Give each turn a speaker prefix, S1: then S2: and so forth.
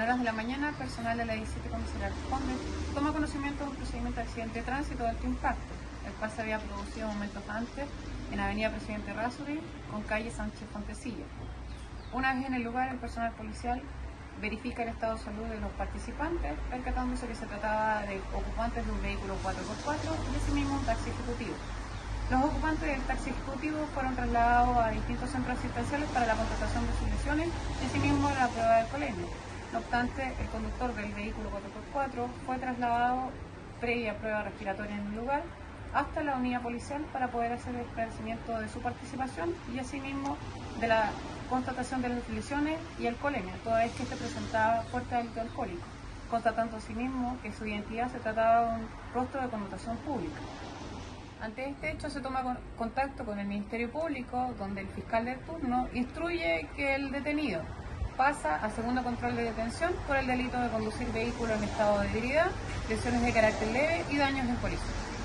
S1: horas de la mañana, personal de la 17 Comisaría Responde toma conocimiento de un procedimiento de accidente de tránsito de alto impacto, el cual se había producido momentos antes en Avenida Presidente Errázuriz con calle Sánchez Fontecilla. Una vez en el lugar, el personal policial verifica el estado de salud de los participantes, percatándose que se trataba de ocupantes de un vehículo 4x4 y asimismo un taxi ejecutivo. Los ocupantes del taxi ejecutivo fueron trasladados a distintos centros asistenciales para la constatación de sus lesiones y asimismo la prueba de alcoholemia. No obstante, el conductor del vehículo 4x4 fue trasladado previa prueba respiratoria en el lugar hasta la unidad policial para poder hacer el esclarecimiento de su participación y asimismo de la constatación de las lesiones y alcoholemia, toda vez que se presentaba fuerte delito alcohólico, constatando asimismo que su identidad se trataba de un rostro de connotación pública. Ante este hecho se toma contacto con el Ministerio Público, donde el fiscal de turno instruye que el detenido pasa a segundo control de detención por el delito de conducir vehículo en estado de ebriedad, lesiones de carácter leve y daños en colisión.